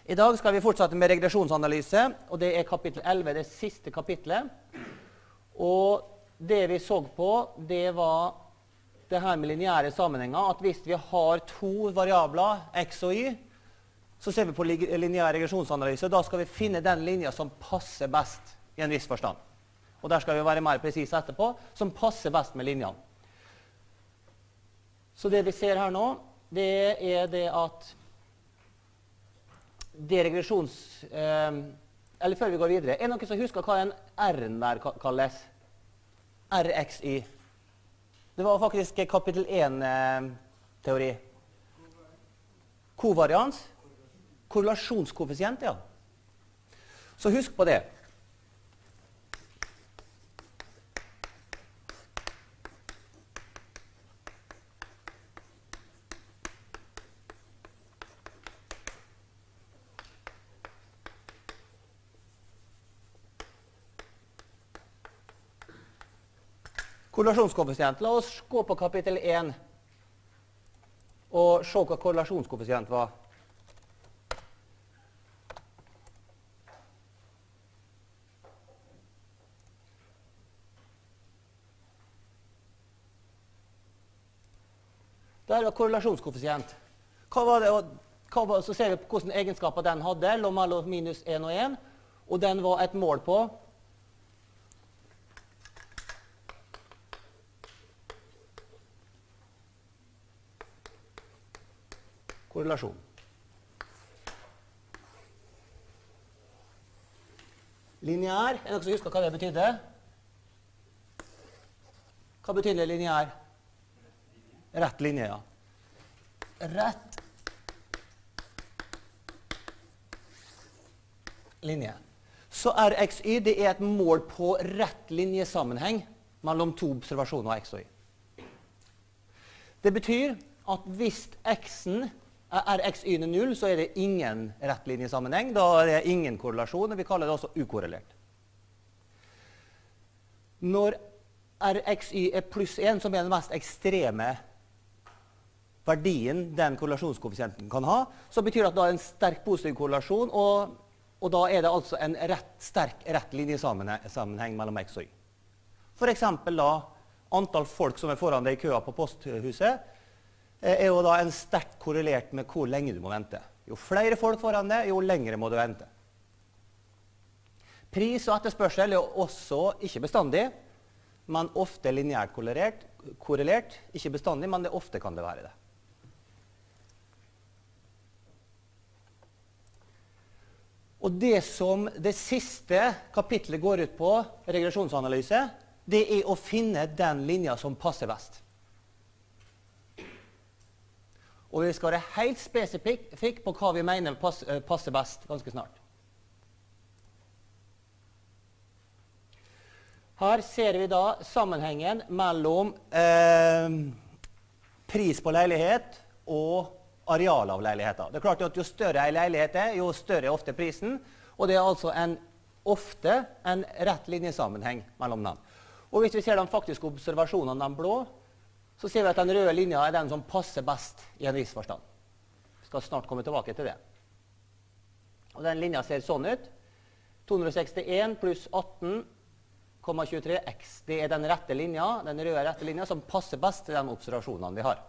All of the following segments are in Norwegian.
I dag skal vi fortsette med regresjonsanalyse, og det er kapittel 11, det siste kapitlet. Og det vi så på, det var det her med lineære sammenhenger, at hvis vi har to variabler, x og y, så ser vi på lineær regresjonsanalyse, da skal vi finne den linja som passer best i en viss forstand. Og der skal vi være mer presis etterpå, som passer best med linjene. Så det vi ser her nå, det er det at det eller før vi går videre, er det noen som husker hva en R-en der kalles? RXY. Det var faktisk kapittel 1-teori. Kovarians. Korrelasjonskoeffisient, ja. Så husk på det. Korrelasjonskoeffisient. La oss gå på kapittel 1 og se hva korrelasjonskoeffisient var. Der var korrelasjonskoeffisient. Så ser vi på hvordan egenskaper den hadde, lå mellom minus 1 og 1, og den var et mål på korrelasjon. Lineær, er det noen som husker hva det betydde? Hva betyr lineær? Rett linje, ja. Rett linje. Så RXY, det er et mål på rett linjesammenheng mellom to observasjoner x og y. Det betyr at hvis x-en er xy 0, så er det ingen rett linjesammenheng. Da er det ingen korrelasjon, og vi kaller det også ukorrelert. Når RXY er pluss 1, som er den mest ekstreme verdien den korrelasjonskoeffisienten kan ha, så betyr det at da er en sterk positiv korrelasjon, og da er det altså en sterk rett linjesammenheng mellom x og y. For eksempel da, antall folk som er foran deg i køa på posthuset, er jo da en sterkt korrelert med hvor lenge du må vente. Jo flere folk foran deg, jo lengre må du vente. Pris og etterspørsel er også ikke bestandig, men ofte lineært korrelert. Ikke bestandig, men det ofte kan det være det. Og det siste kapitlet går ut på regresjonsanalyse, det er å finne den linja som passer best. Og vi skal være helt spesifikk på hva vi mener passer best ganske snart. Her ser vi da sammenhengen mellom pris på leilighet og areal av leiligheter. Det er klart at jo større en leilighet er, jo større er ofte prisen, og det er altså ofte en rett linjesammenheng mellom dem. Og hvis vi ser de faktiske observasjonene, de blå, så ser vi at den røde linja er den som passer best i en viss forstand. Vi skal snart komme tilbake til det. Og den linja ser sånn ut. 261 pluss 18,23 x. Det er den rette linja, den røde rette linja, som passer best til de observasjonene vi har.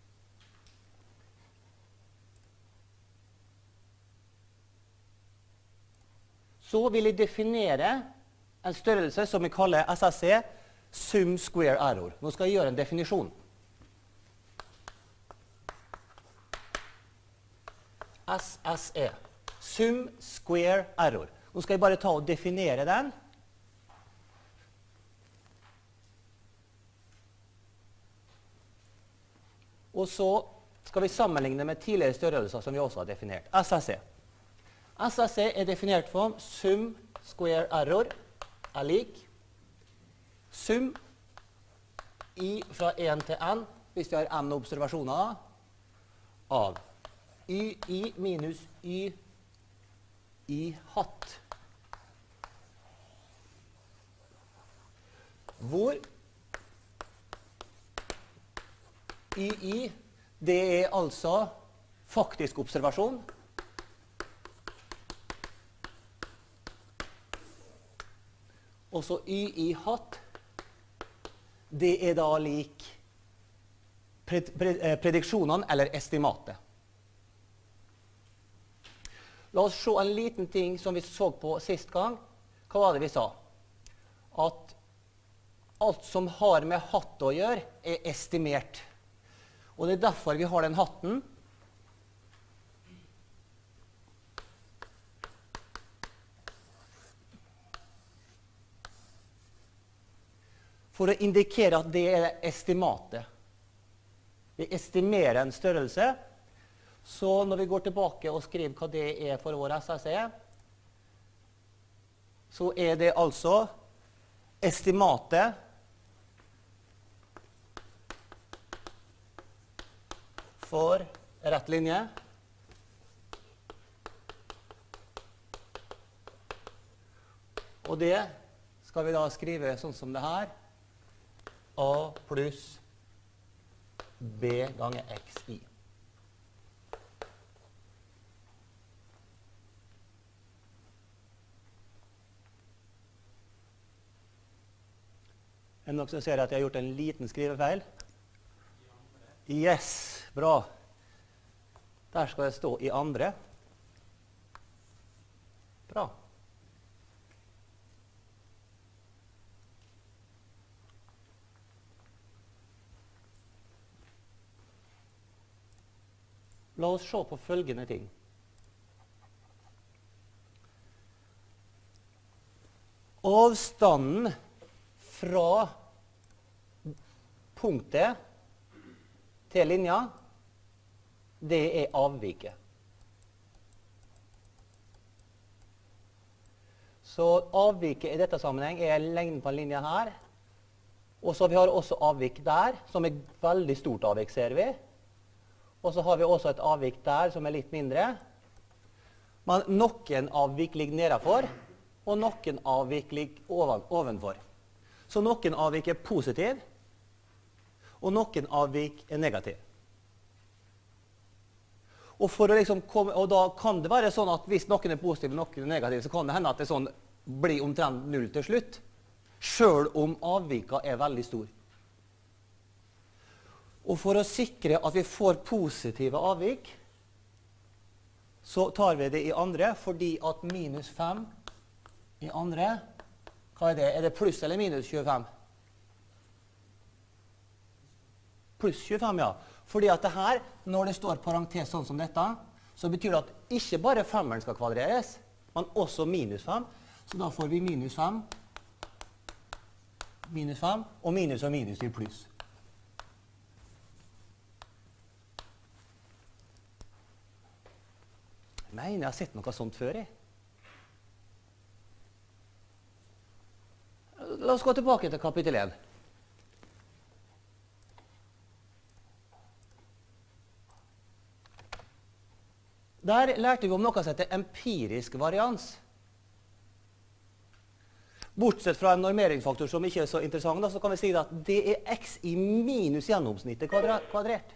Så vil jeg definere en størrelse som vi kaller SSE, Sum Square Error. Nå skal jeg gjøre en definisjon. SSE, Sum Square Error. Nå skal jeg bare ta og definere den. Og så skal vi sammenligne med tidligere størrelser som vi også har definert. SSE. SSE er definert som Sum Square Error er lik sum i fra 1 til n, hvis vi har n observasjoner, av y minus y i hatt. Hvor y det er altså faktisk observasjon, Og så y i hatt, det er da lik prediksjonene eller estimatet. La oss se en liten ting som vi så på sist gang. Hva var det vi sa? At alt som har med hatt å gjøre, er estimert. Og det er derfor vi har den hatten. For å indikere at det er estimatet. Vi estimerer en størrelse. Så når vi går tilbake og skriver hva det er for vår SSE, så er det altså estimatet for rett linje og det skal vi da skrive sånn som det her. A pluss B ganger xi. Er det noen som ser at jeg har gjort en liten skrivefeil? Yes, bra. Der skal det stå i andre. Bra. La oss se på følgende ting. Avstanden fra punktet til linja, det er avviket. Så avviket i dette sammenheng er lengden på en linje her. Og så har vi også avvik der, som er veldig stort avvik, ser vi. Og så har vi også et avvik der, som er litt mindre. Men noen avvik ligger nedenfor, og noen avvik ligger ovenfor. Så noen avvik er positiv, og noen avvik er negativ. Og da kan det være sånn at hvis noen er positiv og noen er negativ, så kan det hende at det sånn blir omtrent 0 til slutt, selv om avvikene er veldig store. Og for å sikre at vi får positive avvik, så tar vi det i andre, fordi at minus 5 i andre, hva er det? Er det pluss eller minus 25? Pluss 25, ja. Fordi at det her, når det står parentes sånn som dette, så betyr det at ikke bare 5-eren skal kvadreres, men også minus 5. Så da får vi minus 5, og minus blir pluss. Jeg mener jeg har sett noe sånt før, jeg. La oss gå tilbake til kapittel 1. Der lærte vi om noe som heter empirisk varians. Bortsett fra en normeringsfaktor som ikke er så interessant, så kan vi si at det er x i minus gjennomsnittet kvadrert.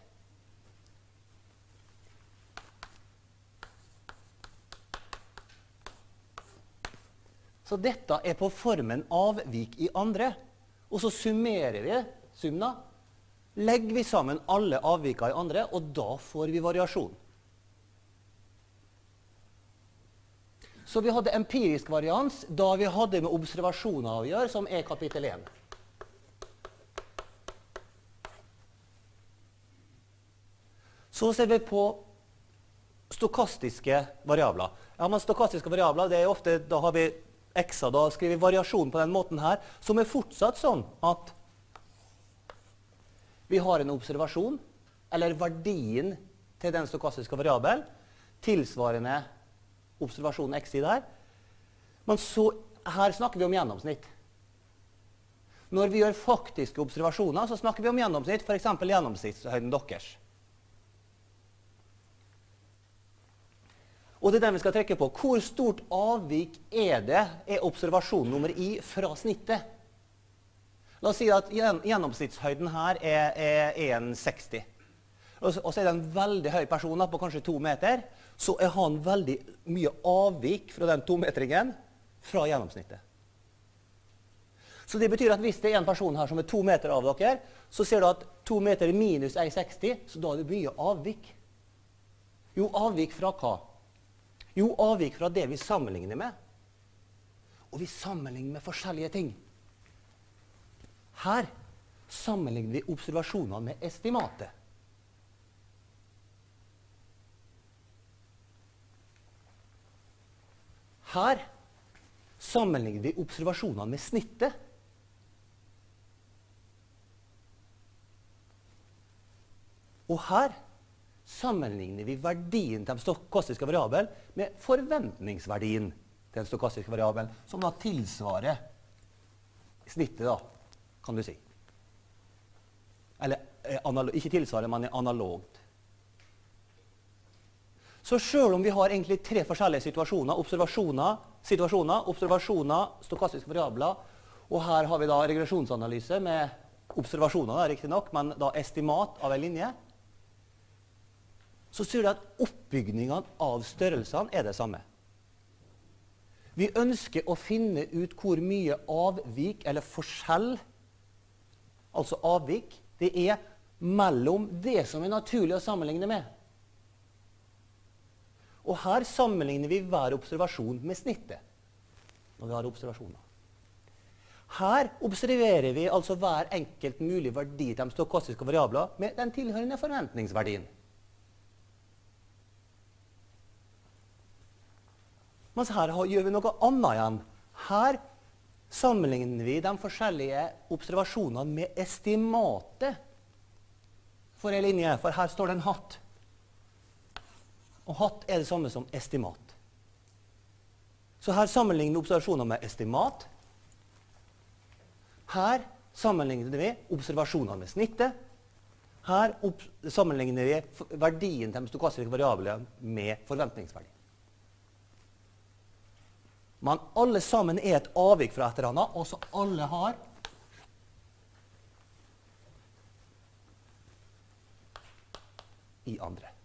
Så dette er på formen avvik i andre. Og så summerer vi summen. Legger vi sammen alle avvikene i andre, og da får vi variasjon. Så vi hadde empirisk varians da vi hadde med observasjoner å gjøre, som er kapittel 1. Så ser vi på stokastiske variabler. Ja, men stokastiske variabler, det er ofte, da har vi x-a, da skriver vi variasjon på den måten her, som er fortsatt sånn at vi har en observasjon, eller verdien til den stokastiske variabel, tilsvarende observasjonen x i der. Men så, her snakker vi om gjennomsnitt. Når vi gjør faktiske observasjoner, så snakker vi om gjennomsnitt, for eksempel gjennomsnittshøyden deres. Og det er den vi skal trekke på. Hvor stort avvik er observasjon nummer i fra snittet? La oss si at gjennomsnittshøyden her er 1,60. Og så er det en veldig høy person på kanskje 2 meter, så er han veldig mye avvik fra den 2-metringen fra gjennomsnittet. Så det betyr at hvis det er en person her som er 2 meter av dere, så ser du at 2 meter minus 1,60, så da er det mye avvik. Jo, avvik fra hva? Jo, avvik fra det vi sammenligner med. Og vi sammenligner med forskjellige ting. Her sammenligner vi observasjonene med estimatet. Her sammenligner vi observasjonene med snittet. Og her sammenligner vi verdien til den stokastiske variabelen med forventningsverdien til den stokastiske variabelen, som da tilsvarer snittet, da, kan du si. Eller ikke tilsvarer, men er analogt. Så selv om vi har egentlig 3 forskjellige situasjoner, observasjoner, stokastiske variabler, og her har vi da regresjonsanalyse med observasjoner, riktig nok, men da estimat av en linje, så ser du at oppbyggingen av størrelsene er det samme. Vi ønsker å finne ut hvor mye avvik, eller forskjell, altså avvik, det er mellom det som er naturlig å sammenligne med. Og her sammenligner vi hver observasjon med snittet, når vi har observasjoner. Her observerer vi altså hver enkelt mulig verdi til de stokastiske variabler med den tilhørende forventningsverdien. Mens her gjør vi noe annet igjen. Her sammenligner vi de forskjellige observasjonene med estimatet for en linje, for her står det en hatt. Og hatt er det samme som estimat. Så her sammenligner vi observasjoner med estimat. Her sammenligner vi observasjoner med snittet. Her sammenligner vi verdien til de stokastiske variablene med forventningsverdi. Men alle sammen er et avvik fra et eller annet, og så alle har i andre.